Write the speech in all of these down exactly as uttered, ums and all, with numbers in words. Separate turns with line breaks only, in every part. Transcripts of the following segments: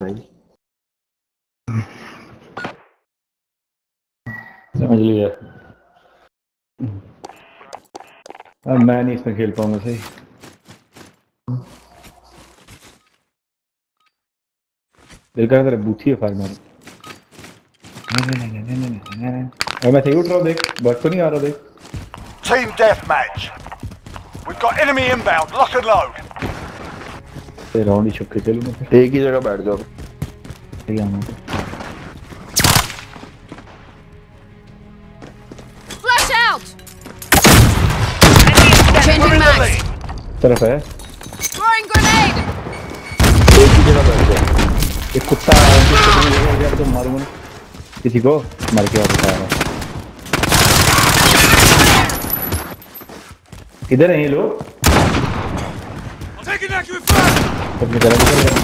समझ लिया। अब मैं नहीं इसमें खेल पाऊंगा सही। दिल कर तेरे बूथी है फायर मारो। नहीं नहीं नहीं नहीं नहीं नहीं। और मैं सही उठ रहा हूँ देख, बस तो नहीं आ रहा देख।
Team deathmatch. We've got enemy inbound. Lock and load.
ये राउंड ही छुप के चलूँ मैं फिर।
एक ही जगह बैठ जाओ।
ठीक है मैं।
Flash out. Changing max.
तरफ है।
Throwing grenade.
एक ही जगह बैठ जाओ।
एक कुत्ता है यार तो मारूंगा ना किसी को मार के वापस आ रहा है। इधर हैं ये लोग। अपनी तरफ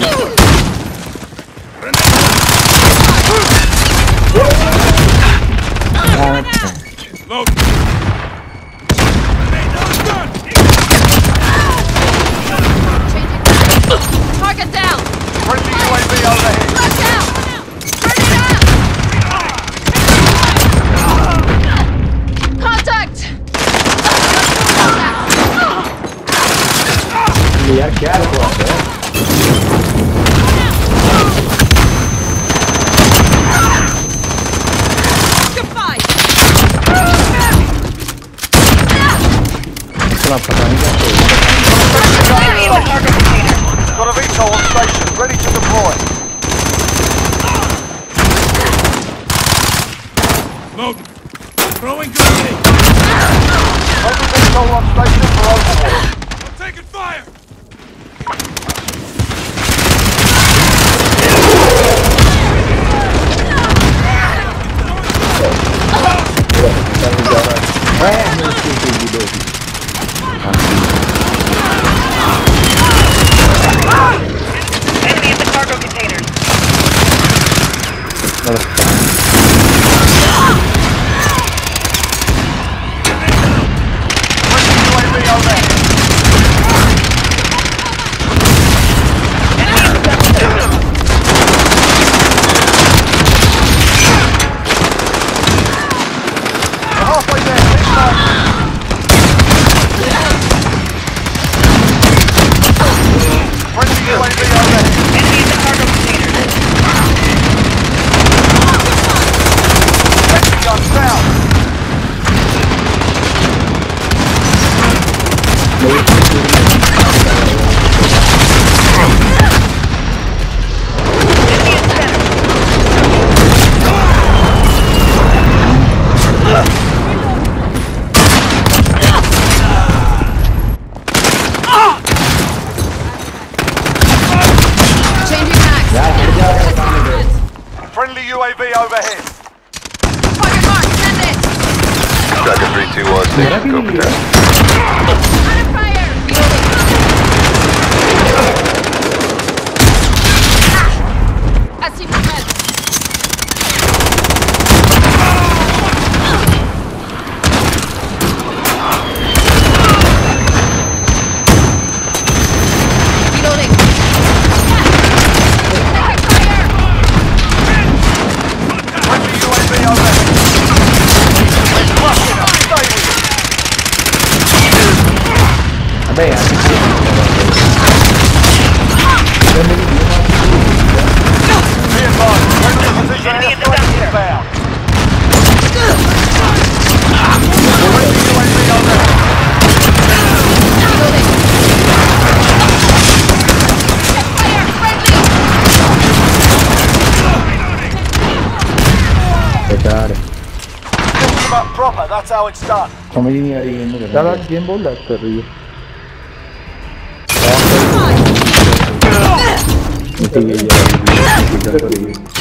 Target down.
Friendly U A V overhead.
Flash out. Turn it up. Contact.
यार क्या हुआ है? इतना पता नहीं क्या
Got a V TOL on station, ready to deploy.
Loading. Throwing grenade.
Friendly V TOL on station for overwatch.
I'm taking fire.
Enemy in the cargo containers.
Friendly U A V overhead.
Enemy in the cargo containers.
We're halfway there. Keep marching. Friendly U A V overhead.
Enemy in the cargo containers.
Sentry gun down.
Enemy in center.
Changing max.
Friendly U A V overhead.
Target mark. Send it.
Striker three two one station. Go for that.
Under fire. Reloading. I see movement. Reloading. Taking fire.
Friendly U A V overhead. Let's crush it up. Stay with it.
अबे यार
Be advised, friendly position
Enemy in the
airstrike
dumpster.
inbound. Friendly U A V overhead.
Reloading. Fire. Friendly.
बेकार
Finish them up proper, that's how it's done.
समझ ही नहीं आ रही game में
यार आज game बहुत लैग कर रही है।
ठीक है